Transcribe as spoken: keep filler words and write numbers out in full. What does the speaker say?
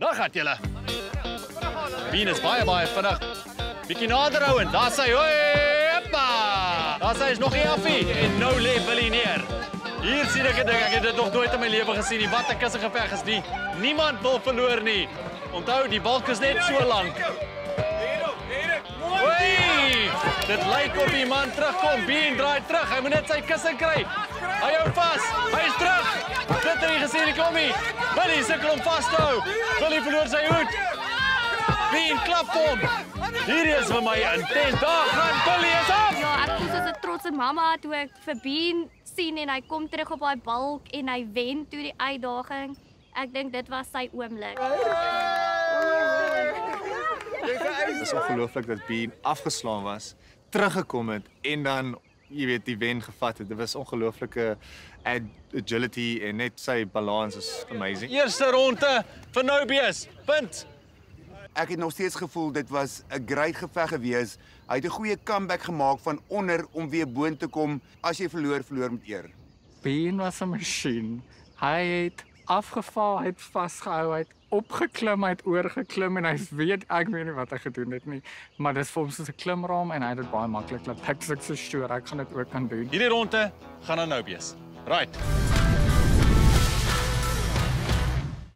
Nou gaat julle. Bien is baie, baie vinnig. Bietjie nader hou en daar sy, hoppa! Daar sy is nog nie afie en nou lê Billy neer. Hier sien ek 'n ding, ek het dit nog nooit in my lewe gesien nie. Wat 'n kissengeveg is die. Niemand wil verloor nie. Onthou, die balk is net so lank. Oei! Dit lyk of die man terugkom. Bien draai terug. Hy moet net sy kussing kry. Hy hou vas. Hy is terug. Dit het nie gesien nie, kom nie. Billy sukkel om vas te hou. Billy verloor sy hoed. Bien klap hom. Hierdie is vir my intens. Daar gaan Billy is af. Ja, ek voel soos 'n trotse mamma toe ek vir Bien sien en hy kom terug op daai balk en hy wen toe die uitdaging. Ek dink dit was sy oomblik. Het is ongelooflik dat Bien afgeslaan was, teruggekom het en dan, jy weet, die wen gevat het. Dit was ongelooflike agility en net sy balans is amazing. Eerste ronde vir Nobius. Punt. Ek het nog steeds gevoel dit was 'n great geveg gewees. Hy het 'n goeie comeback gemaak van onder om weer boontoe te kom. As jy verloor, verloor met eer. Bien was 'n masjien. Hy het afgeval, hy het vasgehou, hy het opgeklim, hy het oorgeklim en hy weet, ek weet nie wat hy gedoen het nie, maar dis vir hom soos 'n klimraam en hy het dit baie maklik laat. Ek sê so sure, ek gaan dit ook kan doen. Hierdie ronde gaan aan Nobius. Right.